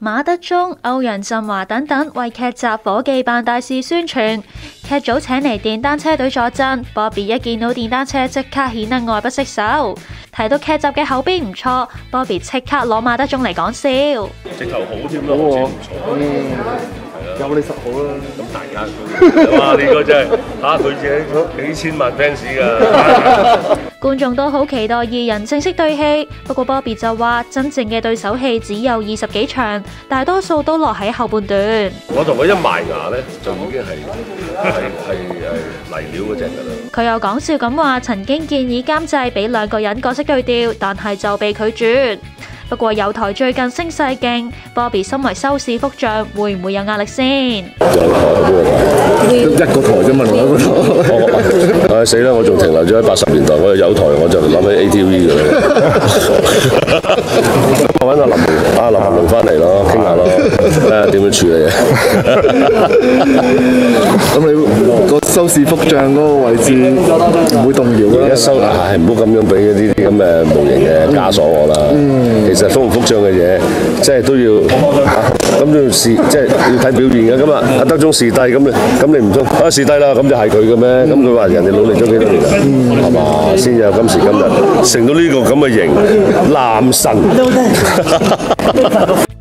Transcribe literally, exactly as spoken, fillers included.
馬德鐘、歐陽震華等等為劇集伙記辦大肆宣傳，劇組請嚟電單車隊助陣。Bobby 一見到電單車即刻顯得愛不釋手。提到劇集嘅口碑唔錯 ，Bobby 即刻攞馬德鐘嚟講笑。 直頭好添咯，好唔錯。 有你實好啦， 咁大家都哇！呢個真係嚇佢自己幾千萬 fans 㗎。 觀眾都好期待二人正式對戲，不過 Bobby 就話真正嘅對手戲只有二十幾場，大多數都落喺後半段。 我同佢一埋牙咧，就已經係係係係嚟料嗰隻㗎啦。 佢又講笑咁話，曾經建議監製俾兩個人角色對調，但係就被拒絕。不過有台最近聲勢勁 ，Bobby 身為收視福將，會唔會有壓力先？ 有台邊個台？一個台啫嘛，另一個台。 唉死啦！我仲停留咗喺八十年代，我有台我就諗起 A T V 㗎啦。我揾阿林阿林文龍翻嚟咯，傾下咯，睇下點樣處理啊？ 咁你個收視福將嗰個位置唔會動搖啦。 而家收係唔好咁樣俾呢啲咁嘅無形嘅枷鎖我啦。其實福唔福將嘅嘢，即係都要咁都要試，即係要睇表現嘅。咁啊，阿德鐘視帝咁你咁你唔通啊視帝啦？咁就係佢嘅咩？咁佢話人哋努力咗幾多年啊？係嘛？先有今時今日，成到呢個咁嘅型男神。